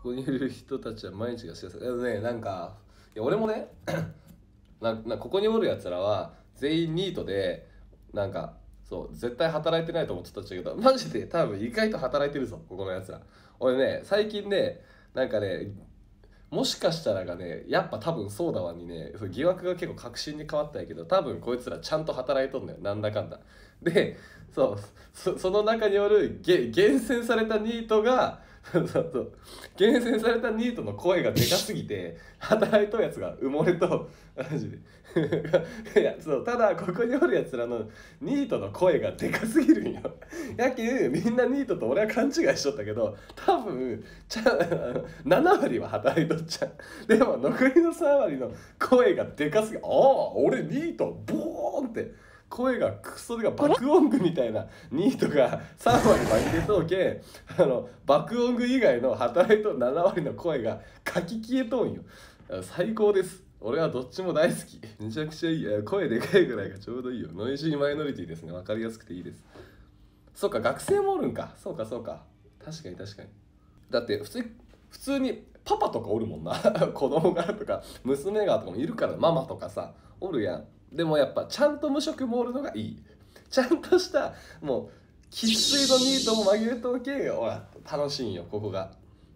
こにいる人たちは毎日が幸せ。ね、なんかいや俺もねここにおるやつらは全員ニートで、なんかそう絶対働いてないと思ってたんだけど、マジで多分意外と働いてるぞここのやつら。俺ね最近ねなんかね、もしかしたらがね、やっぱ多分そうだわにね、そう疑惑が結構確信に変わったんやけど、多分こいつらちゃんと働いとんだよ、なんだかんだ。で、その中による厳選されたニートが、厳選されたニートの声がでかすぎて、働いとるやつが埋もれと、マジで。いや、そう、ただ、ここにおるやつらのニートの声がでかすぎるんよ。やけん、みんなニートと俺は勘違いしとったけど、多分、7割は働いとっちゃう。でも、残りの3割の声がでかすぎ、ああ、俺ニート、ボーンって。声がクソが爆音具みたいなニートが3割負けてとうけん、爆音具以外の働いとる7割の声がかき消えとんよ。最高です。俺はどっちも大好き。めちゃくちゃいい。声でかいぐらいがちょうどいいよ。ノイジーマイノリティですね。わかりやすくていいです。そっか、学生もおるんか。そうかそうか。確かに確かに。だって普通にパパとかおるもんな。子供がとか娘がとかもいるから、ママとかさおるやん。でもやっぱちゃんと無職もおるのがいい。ちゃんとしたもう生粋のニートも紛れとおけほら楽しいんよここが。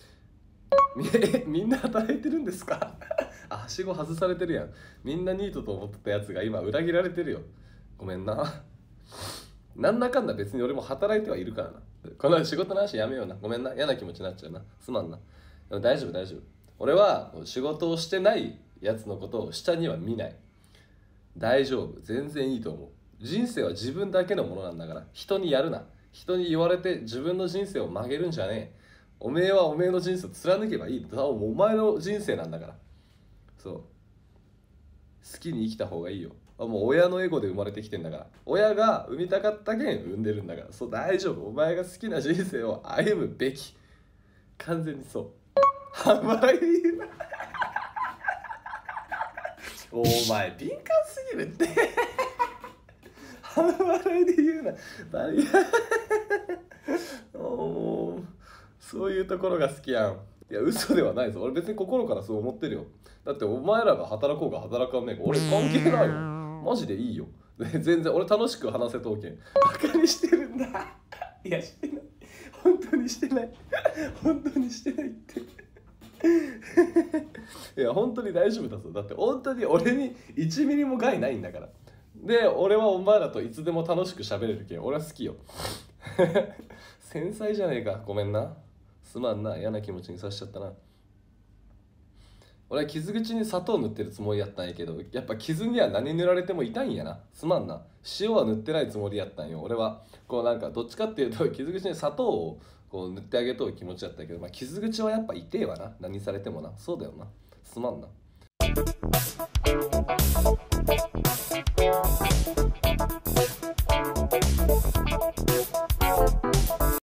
みんな働いてるんですか？あ、はしご外されてるやん。みんなニートと思ってたやつが今裏切られてるよ。ごめんな。なんだかんだ別に俺も働いてはいるからな。この仕事の話やめような。ごめんな。嫌な気持ちになっちゃうな。すまんな。でも大丈夫大丈夫。俺は仕事をしてないやつのことを下には見ない。大丈夫。全然いいと思う。人生は自分だけのものなんだから。人にやるな。人に言われて自分の人生を曲げるんじゃねえ。おめえはおめえの人生を貫けばいい。お前の人生なんだから。そう。好きに生きた方がいいよ。もう親のエゴで生まれてきてんだから。親が産みたかったけん産んでるんだから。そう、大丈夫。お前が好きな人生を歩むべき。完全にそう。半笑いで言うな。お前敏感すぎるって。半笑いで言うな。もうそういうところが好きやん。いや嘘ではないぞ。俺別に心からそう思ってるよ。だってお前らが働こうが働かんねえか俺関係ないよ。マジでいいよ。全然俺楽しく話せとうけん。バカにしてるんだ。いやしてない。本当にしてない。本当にしてないって。いや本当に大丈夫だぞ。だって本当に俺に1ミリも害ないんだから。で俺はお前らといつでも楽しく喋れるけん俺は好きよ。繊細じゃねえか。ごめんな。すまんな。嫌な気持ちにさせちゃったな。俺は傷口に砂糖塗ってるつもりやったんやけど、やっぱ傷には何塗られても痛いんやな。すまんな。塩は塗ってないつもりやったんよ。俺はこうなんかどっちかっていうと傷口に砂糖をこう塗ってあげとう気持ちだったけど、まあ、傷口はやっぱ痛えわな。何されてもな。そうだよな。すまんな。